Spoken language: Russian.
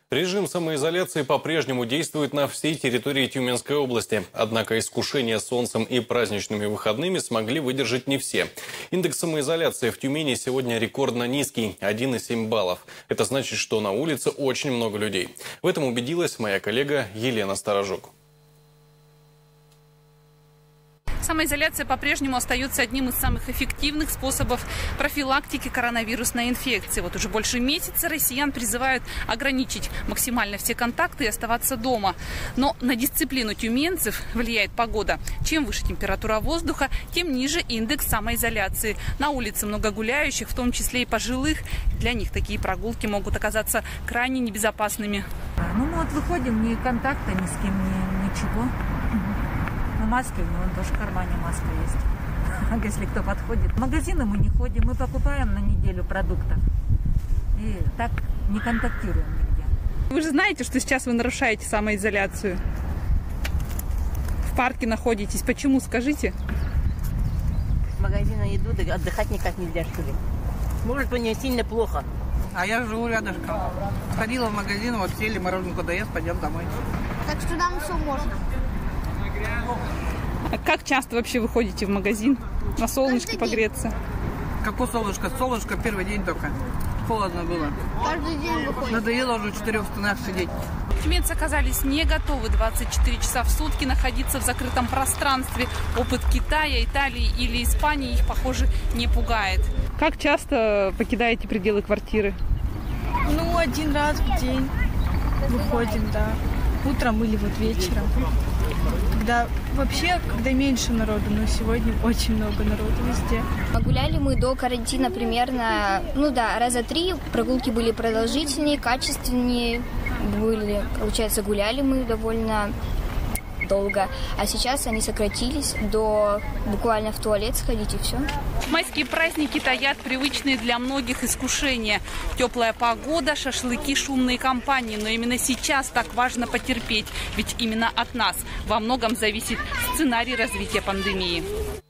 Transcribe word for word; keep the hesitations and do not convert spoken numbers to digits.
Режим самоизоляции по-прежнему действует на всей территории Тюменской области. Однако искушение солнцем и праздничными выходными смогли выдержать не все. Индекс самоизоляции в Тюмени сегодня рекордно низкий – один и семь баллов. Это значит, что на улице очень много людей. В этом убедилась моя коллега Елена Сторожук. Самоизоляция по-прежнему остается одним из самых эффективных способов профилактики коронавирусной инфекции. Вот уже больше месяца россиян призывают ограничить максимально все контакты и оставаться дома. Но на дисциплину тюменцев влияет погода. Чем выше температура воздуха, тем ниже индекс самоизоляции. На улице много гуляющих, в том числе и пожилых. Для них такие прогулки могут оказаться крайне небезопасными. Ну мы вот выходим, ни контакта ни с кем, ни, ничего. Но маски, у него тоже в кармане маска есть, если кто подходит. В магазины мы не ходим, мы покупаем на неделю продуктов и так не контактируем нигде. Вы же знаете, что сейчас вы нарушаете самоизоляцию. В парке находитесь. Почему, скажите? В магазин иду, отдыхать никак нельзя, что ли. Может, мне сильно плохо. А я живу рядышком. Сходила в магазин, вот сели, мороженку доест, пойдем домой. Так что нам все можно. А как часто вообще вы ходите в магазин? На солнышке погреться? Какое солнышко? Солнышко первый день только. Холодно было. Каждый день выходим. Надоело уже в четырех стенах сидеть. Тюменцы оказались не готовы двадцать четыре часа в сутки находиться в закрытом пространстве. Опыт Китая, Италии или Испании их, похоже, не пугает. Как часто покидаете пределы квартиры? Ну, один раз в день выходим, да. Утром или вот вечером. Когда вообще, когда меньше народу, но сегодня очень много народу везде. Гуляли мы до карантина примерно, ну да, раза три. Прогулки были продолжительнее, качественнее. Были, получается, гуляли мы довольно долго. А сейчас они сократились до буквально в туалет сходить и все. Майские праздники таят привычные для многих искушения. Теплая погода, шашлыки, шумные компании. Но именно сейчас так важно потерпеть. Ведь именно от нас во многом зависит сценарий развития пандемии.